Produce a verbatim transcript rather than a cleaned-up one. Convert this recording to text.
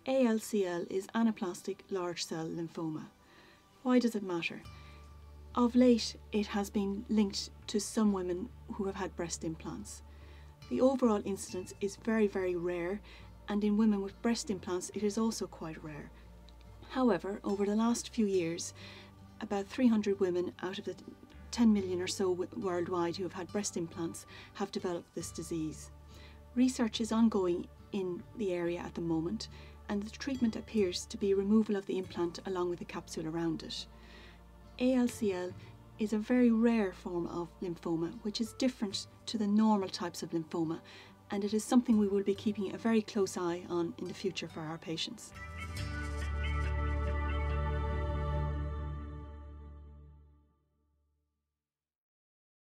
A L C L is anaplastic large cell lymphoma. Why does it matter? Of late, it has been linked to some women who have had breast implants. The overall incidence is very, very rare, and in women with breast implants it is also quite rare. However, over the last few years, about three hundred women out of the ten million or so worldwide who have had breast implants have developed this disease. Research is ongoing in the area at the moment, and the treatment appears to be removal of the implant along with the capsule around it. A L C L is a very rare form of lymphoma, which is different to the normal types of lymphoma, and it is something we will be keeping a very close eye on in the future for our patients.